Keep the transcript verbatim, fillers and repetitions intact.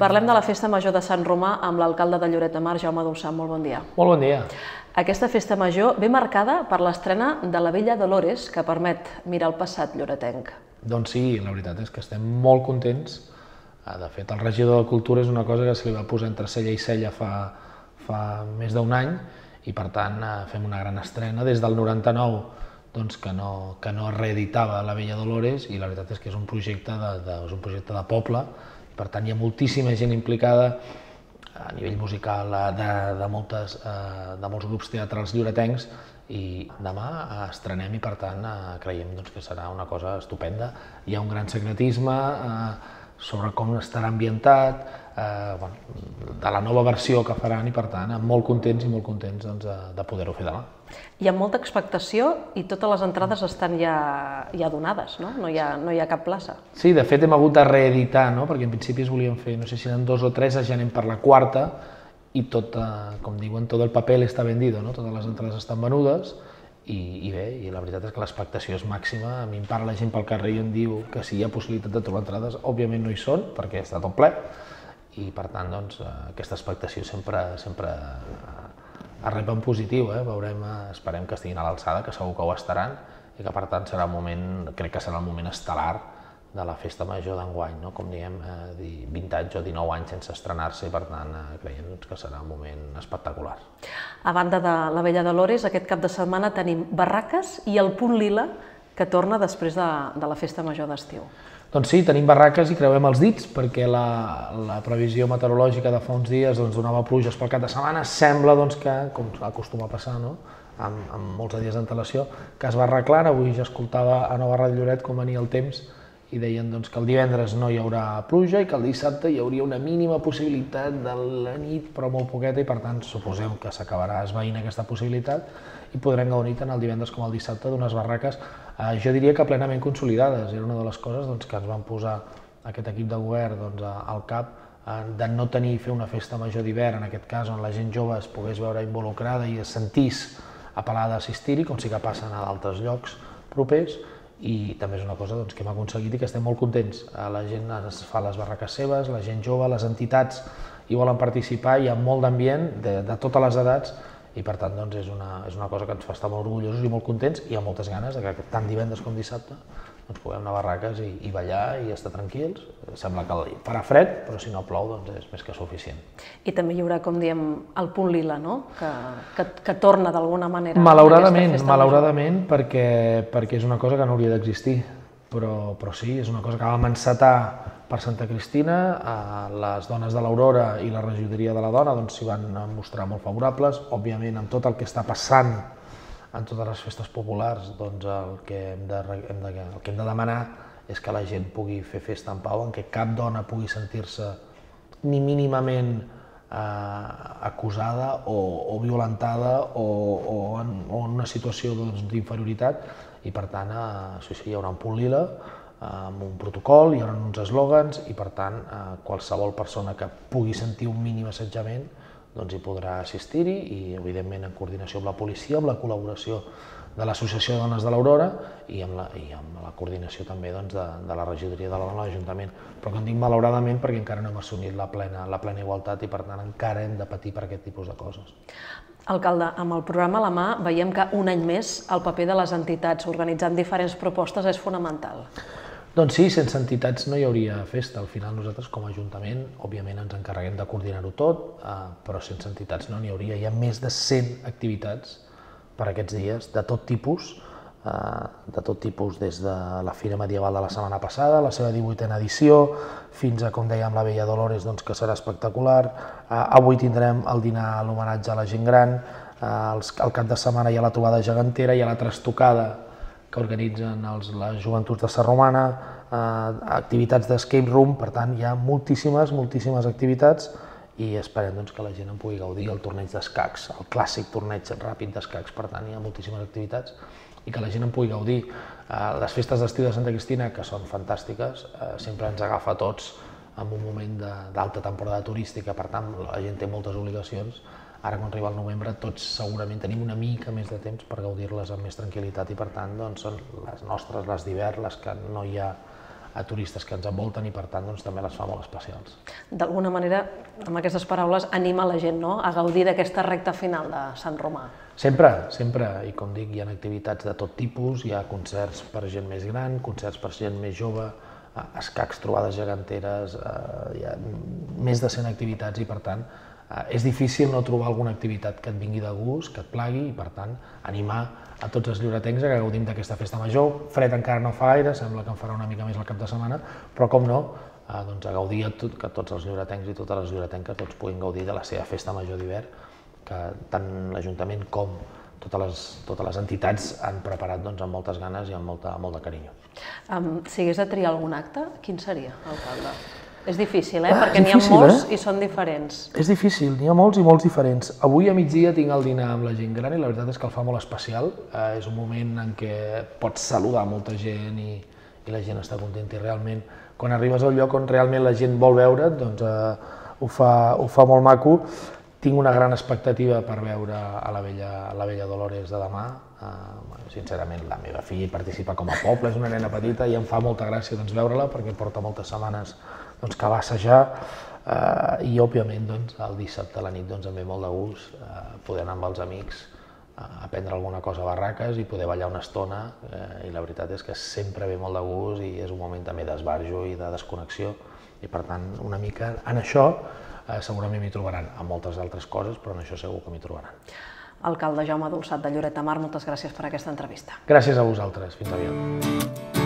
Parlem de la Festa Major de Sant Romà amb l'alcalde de Lloret de Mar, Jaume Dolçà. Molt bon dia. Molt bon dia. Aquesta Festa Major ve marcada per l'estrena de la Vella Dolores, que permet mirar el passat lloretenc. Doncs sí, la veritat és que estem molt contents. De fet, el regidor de Cultura és una cosa que se li va posar entre cella i cella fa, fa més d'un any i, per tant, fem una gran estrena. Des del noranta-nou doncs, que, no, que no es reeditava la Vella Dolores i la veritat és que és un projecte de, de, és un projecte de poble. Per tant, hi ha moltíssima gent implicada a nivell musical de, de, moltes, de molts grups teatrals lloretencs i demà estrenem i, per tant, creiem doncs, que serà una cosa estupenda. Hi ha un gran secretisme sobre com estarà ambientat, eh, bueno, de la nova versió que faran i, per tant, molt contents i molt contents doncs, de, de poder-ho fer demà. Hi ha molta expectació i totes les entrades estan ja, ja donades, no? No hi ha, no hi ha cap plaça. Sí, de fet hem hagut de reeditar, no? Perquè en principi es volien fer, no sé si eren dos o tres, ja anem per la quarta i tot, eh, com diuen, tot el paper està vendido, no? Totes les entrades estan venudes i, i bé, i la veritat és que l'expectació és màxima. A mi em parla la gent pel carrer i em diu que si hi ha possibilitat de trobar entrades, òbviament no hi són perquè està tot ple i per tant doncs, aquesta expectació sempre, sempre es rep en positiu, eh? Veurem, esperem que estiguin a l'alçada, que segur que ho estaran i que per tant serà un moment, crec que serà el moment estel·lar de la Festa Major d'enguany, no? Com diem, eh, vint anys o dinou anys sense estrenar-se i per tant eh, creiem doncs, que serà un moment espectacular. A banda de la Vella Dolores, aquest cap de setmana tenim Barraques i el Punt Lila, que torna després de, de la Festa Major d'estiu. Doncs sí, tenim barraques i creuem els dits perquè la, la previsió meteorològica de fa uns dies doncs, donava pluges pel cap de setmana. Sembla doncs, que, com acostuma a passar, no? amb, amb molts dies d'antelació, que es va arreglar. Avui ja escoltava a Nova Ràdio Lloret com venia el temps i deien doncs, que el divendres no hi haurà pluja i que el dissabte hi hauria una mínima possibilitat de la nit, però molt poqueta, i per tant suposem que s'acabarà esvaint aquesta possibilitat i podrem gaudir tant el divendres com el dissabte d'unes barraques, eh, jo diria que plenament consolidades. Era una de les coses doncs, que ens van posar aquest equip de govern doncs, al cap, eh, de no tenir fer una festa major d'hivern, en aquest cas on la gent jove es pogués veure involucrada i es sentís apel·lada a assistir-hi, com sí que passen a d'altres llocs propers, i també és una cosa doncs, que hem aconseguit i que estem molt contents. La gent es fa les barraques seves, la gent jove, les entitats hi volen participar, hi ha molt d'ambient de, de totes les edats i per tant doncs, és, una, és una cosa que ens fa estar molt orgullosos i molt contents i amb moltes ganes de que tant divendres com dissabte doncs, puguem anar a barraques i, i ballar i estar tranquils. Sembla que farà fred, però si no plou doncs és més que suficient. I també hi haurà, com diem, el Punt Lila, no? que, que, que torna d'alguna manera. Malauradament, malauradament perquè, perquè és una cosa que no hauria d'existir, però, però sí, és una cosa que vam encetar per Santa Cristina, les dones de l'Aurora i la regidoria de la dona s'hi van mostrar molt favorables. Òbviament, amb tot el que està passant en totes les festes populars, doncs el que hem de, hem de, el que hem de demanar és que la gent pugui fer festa en pau, en què cap dona pugui sentir-se ni mínimament eh, acusada o, o violentada o, o, en, o en una situació d'inferioritat doncs, i per tant eh, sí, sí, hi haurà un Punt Lila amb un protocol, hi haurà uns eslògans i per tant eh, qualsevol persona que pugui sentir un mínim assetjament doncs hi podrà assistir-hi i evidentment en coordinació amb la policia, amb la col·laboració de l'Associació de Dones de l'Aurora i amb la, i amb la coordinació també doncs, de, de la regidoria de la dona de l'Ajuntament. Però que en dic malauradament perquè encara no hem assumit la plena, la plena igualtat i per tant encara hem de patir per aquest tipus de coses. Alcalde, amb el programa a la mà veiem que un any més el paper de les entitats organitzant diferents propostes és fonamental. Doncs sí, sense entitats no hi hauria festa. Al final nosaltres com a Ajuntament, òbviament ens encarreguem de coordinar-ho tot, però sense entitats no n'hi hauria. Hi ha més de cent activitats per aquests dies, de tot tipus, de tot tipus, des de la Fira Medieval de la setmana passada, la seva divuitena edició, fins a, com dèiem, la Vella Dolores, doncs, que serà espectacular. Avui tindrem el dinar a l'homenatge a la gent gran, al cap de setmana hi ha la trobada gegantera, hi ha la trastocada que organitzen els, les joventuts de Sant Romana, eh, activitats d'escape room, per tant hi ha moltíssimes, moltíssimes activitats i esperem doncs, que la gent en pugui gaudir. El torneig d'escacs, el clàssic torneig ràpid d'escacs, per tant hi ha moltíssimes activitats i que la gent en pugui gaudir. Eh, les festes d'estiu de Santa Cristina, que són fantàstiques, eh, sempre ens agafa a tots en un moment d'alta temporada turística, per tant la gent té moltes obligacions. Ara, quan arriba el novembre, tots segurament tenim una mica més de temps per gaudir-les amb més tranquil·litat i, per tant, doncs, són les nostres, les d'hivern, les que no hi ha a turistes que ens envolten i per tant doncs, també les fa molt especials. D'alguna manera, amb aquestes paraules, anima la gent no? a gaudir d'aquesta recta final de Sant Romà. Sempre, sempre, i com dic, hi ha activitats de tot tipus, hi ha concerts per gent més gran, concerts per gent més jove, escacs, trobades geganteres, hi ha més de cent activitats i per tant és difícil no trobar alguna activitat que et vingui de gust, que et plagui i per tant animar a tots els lloretencs a que gaudim d'aquesta festa major. Fred encara no fa gaire, sembla que en farà una mica més al cap de setmana, però com no, doncs a gaudir que tots els lloretencs i totes les lloretenques tots puguin gaudir de la seva festa major d'hivern, que tant l'Ajuntament com totes les, totes les entitats han preparat doncs, amb moltes ganes i amb molta, molt de carinyo. Um, si hagués de triar algun acte, quin seria, alcalde? És difícil, eh? Perquè n'hi ha molts i són diferents. És difícil, n'hi ha molts i molts diferents. Avui a migdia tinc el dinar amb la gent gran i la veritat és que el fa molt especial. És un moment en què pots saludar molta gent i, i la gent està contenta i realment quan arribes al lloc on realment la gent vol veure't, doncs ho fa, ho fa molt maco. Tinc una gran expectativa per veure a la vella, a la vella Dolores de demà. Uh, sincerament, la meva filla hi participa com a poble, és una nena petita i em fa molta gràcia doncs, veure-la perquè porta moltes setmanes doncs, que va assajar uh, i, òbviament, doncs, el dissabte a la nit doncs, em ve molt de gust uh, poder anar amb els amics uh, a prendre alguna cosa a Barraques i poder ballar una estona uh, i la veritat és que sempre ve molt de gust i és un moment també d'esbarjo i de desconnexió i, per tant, una mica en això Uh, segurament m'hi trobaran, amb moltes altres coses, però en això segur que m'hi trobaran. Alcalde Jaume Dolçat de Lloret de Mar, moltes gràcies per aquesta entrevista. Gràcies a vosaltres, fins aviat.